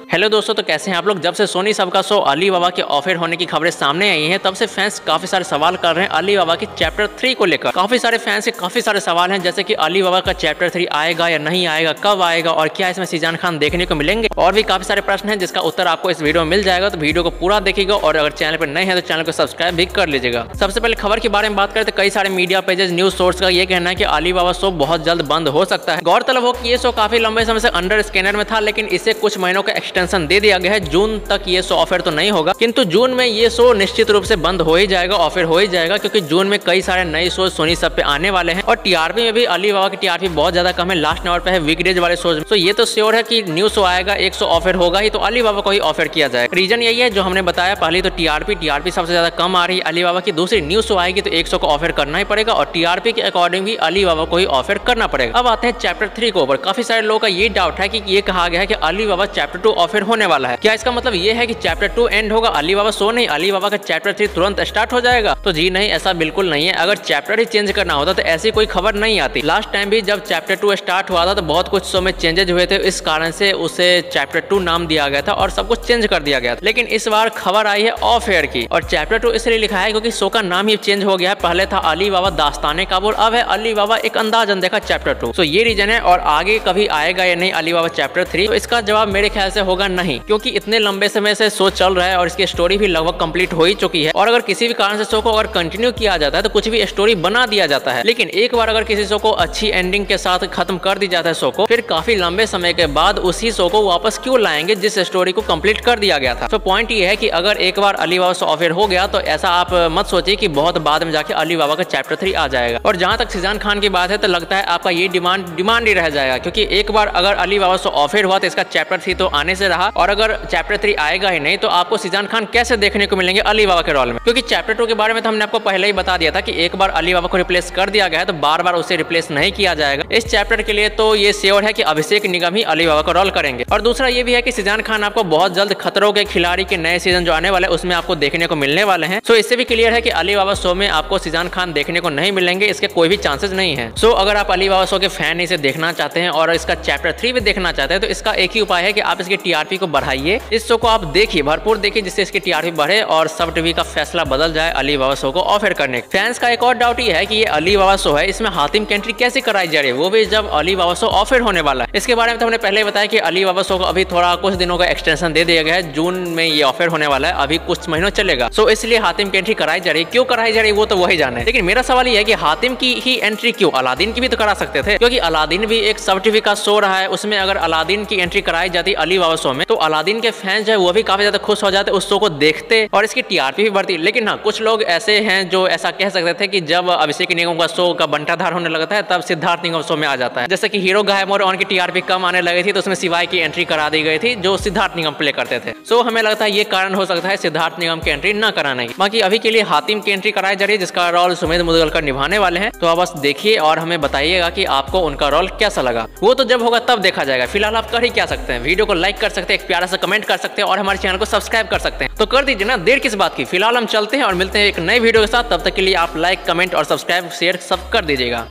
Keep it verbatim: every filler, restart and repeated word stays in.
Hello दोस्तों, तो कैसे हैं आप लोग। जब से सोनी सब का शो अली बाबा के ऑफर होने की खबरें सामने आई हैं, तब से फैंस काफी सारे सवाल कर रहे हैं अली बाबा की चैप्टर थ्री को लेकर। काफी सारे फैंस के काफी सारे सवाल हैं, जैसे कि अली बाबा का चैप्टर थ्री आएगा या नहीं आएगा, कब आएगा और क्या इसमें शाहरुख खान देखने को मिलेंगे। और भी काफी सारे प्रश्न हैं जिसका उत्तर आपको इस वीडियो में मिल जाएगा, तो वीडियो को पूरा देखिएगा। और अगर चैनल पर नए हैं तो चैनल को सब्सक्राइब भी कर लीजिएगा। सबसे पहले खबर के बारे में बात करें तो कई सारे मीडिया पेजेस, न्यूज सोर्स का ये कहना है कि अली बाबा शो बहुत जल्द बंद हो सकता है। गौरतलब हो कि ये शो काफी लंबे समय से अंडर स्कैनर में था, लेकिन इसे कुछ महीनों का एक्सटेंशन दे दिया गया है। जून तक ये शो ऑफर तो नहीं होगा, किंतु जून में ये शो निश्चित रूप से बंद हो ही जाएगा, ऑफर हो ही जाएगा, क्योंकि जून में कई सारे नए शो सोनी सब पे आने वाले हैं। और टीआरपी में भी अली बाबा की टीआरपी बहुत ज्यादा कम है, लास्ट नंबर पे है वीकडेज वाले शोज में। तो ये तो श्योर है कि न्यू शो आएगा, एक शो ऑफर होगा ही, तो अली बाबा को ही ऑफर किया जाएगा। रीजन यही है जो हमने बताया, पहली तो टीआरपी टीआरपी सबसे ज्यादा कम आ रही है अली बाबा की। दूसरी न्यू शो आएगी तो एक शो को ऑफर करना ही पड़ेगा, और टीआरपी के अकॉर्डिंग भी अली बाबा को ही ऑफर करना पड़ेगा। अब आते हैं चैप्टर थ्री के ऊपर। काफी सारे लोगों का ये डाउट है कि ये कहा गया है कि Ali Baba chapter two offer होने वाला है। क्या इसका मतलब ये है कि चैप्टर टू एंड होगा, अली बाबा शो नहीं, अली बाबा का चैप्टर थ्री तुरंत स्टार्ट हो जाएगा? तो जी नहीं, ऐसा बिल्कुल नहीं है। अगर चैप्टर ही चेंज करना होता तो ऐसी कोई खबर नहीं आती। लास्ट टाइम भी जब चैप्टर टू स्टार्ट हुआ था तो बहुत कुछ शो में चेंजेज हुए थे, इस कारण से उसे चैप्टर टू नाम दिया गया था और सब कुछ चेंज कर दिया गया था। लेकिन इस बार खबर आई है ऑफ एयर की, और चैप्टर टू इसलिए लिखा है क्योंकि शो का नाम ही चेंज हो गया है। पहले था अली बाबा दास्ताने काबुल, अब है अली बाबा एक अंदाज अनदेखा चैप्टर टू। तो ये रीजन है। और आगे कभी आएगा या नहीं अली बाबा चैप्टर थ्री, तो इसका जवाब मेरे ख्याल से होगा नहीं, क्योंकि इतने लंबे समय से शो चल रहा है और इसकी स्टोरी भी लगभग कंप्लीट हो ही चुकी है। और अगर किसी भी कारण से शो को अगर कंटिन्यू किया जाता है तो कुछ भी स्टोरी बना दिया जाता है, लेकिन एक बार अगर किसी शो को अच्छी एंडिंग के साथ खत्म कर दी जाता है शो को, फिर काफी लंबे समय के बाद उसी शो को वापस क्यों लाएंगे जिस स्टोरी को कंप्लीट कर दिया गया था। तो पॉइंट ये है कि अगर एक बार अली बाबा शो ऑफर हो गया तो ऐसा आप मत सोचिए कि बहुत बाद में जाके अली बाबा का चैप्टर थ्री आ जाएगा। और जहां तक शाहरुख खान की बात है तो लगता है आपका ये डिमांड डिमांड ही रह जाएगा, क्योंकि एक बार अगर अली बाबा शो ऑफर हुआ तो इसका चैप्टर थ्री तो आने से रहा, और अगर चैप्टर थ्री आएगा ही नहीं तो आपको शाहरुख खान कैसे देखने को मिलेंगे अली बाबा के रोल में। क्योंकि चैप्टर टू के बारे में तो हमने आपको पहले ही बता दिया था कि एक बार अली बाबा को रिप्लेस कर दिया गया है तो बार बार उसे रिप्लेस नहीं किया जाएगा। इस चैप्टर के लिए तो ये श्योर है कि अभिषेक निगम ही अली बाबा का रोल करेंगे। और दूसरा ये भी है कि शाहरुख खान आपको बहुत जल्द खतरों के खिलाड़ी के नए सीजन जो आने वाले हैं उसमें आपको देखने को मिलने वाले हैं। सो इससे भी क्लियर है कि अली बाबा शो में आपको शाहरुख खान देखने को नहीं मिलेंगे, इसके कोई भी चांसेस नहीं है। सो अगर आप अली बाबा शो के फैन इसे देखना चाहते हैं और इसका चैप्टर थ्री भी देखना चाहते हैं तो इसका एक ही उपाय है कि आप इसकी टीआरपी को बढ़ाइए, इस शो को आप देखिए, भरपूर देखिए, जिससे इसकी टीआरपी बढ़े और सब टीवी का फैसला बदल जाए अली बाबा शो को ऑफर करने। फैंस का एक और डाउट ये है कि ये अली बाबा शो है, इसमें हातिम की एंट्री कैसे कराई जा रही है, वो भी जब अली बाबा शो ऑफर होने वाला है। इसके बारे में तो हमने पहले बताया कि अली बाबा शो को अभी थोड़ा कुछ दिनों का एक्सटेंशन दे दिया गया है, जून में ये ऑफर होने वाला है, अभी कुछ महीनों चलेगा। सो इसलिए हातिम की एंट्री कराई जा रही है। क्यों कराई जा रही है वो तो वही जाने। लेकिन मेरा सवाल ये है कि हातिम की ही एंट्री क्यों, अलादीन की भी तो करा सकते थे, क्योंकि अलादीन भी एक सब टीवी का शो रहा है। उसमें अगर अलादीन की एंट्री कराई जाती अली बाबा शो में तो अलादीन के फैंस जो है वो भी काफी ज्यादा खुश हो जाते, उस शो को देखते और इसकी टीआरपी भी बढ़ती। लेकिन हाँ, कुछ लोग ऐसे हैं जो ऐसा कह सकते थे कि जब अभिषेक निगम का शो का बंटाधार होने लगता है तब सिद्धार्थ निगम शो में आ जाता है। जैसे कि हीरो गायब और उनकी टीआरपी कम आने लगी थी तो उसमें शिवाय की एंट्री करा दी गई थी जो सिद्धार्थ निगम प्ले करते थे। सो हमें लगता है ये कारण हो सकता है सिद्धार्थ निगम की एंट्री न कराने की। बाकी अभी के लिए हातिम की एंट्री कराई जा रही है, जिसका रोल सुमेध मुदगलकर निभाने वाले हैं। तो आप बस देखिए और हमें बताइएगा कि आपको उनका रोल कैसा लगा। वो तो जब होगा तब देखा जाएगा। फिलहाल आप कर ही क्या सकते हैं, वीडियो को लाइक कर सकते हैं, एक प्यारा सा कमेंट कर सकते हैं और हमारे चैनल को सब्सक्राइब कर सकते हैं। तो कर दीजिए ना, देर किस बात की। फिलहाल हम चलते हैं और मिलते हैं एक नए वीडियो के साथ। तब तक के लिए आप लाइक, कमेंट और सब्सक्राइब, शेयर सब कर दीजिएगा।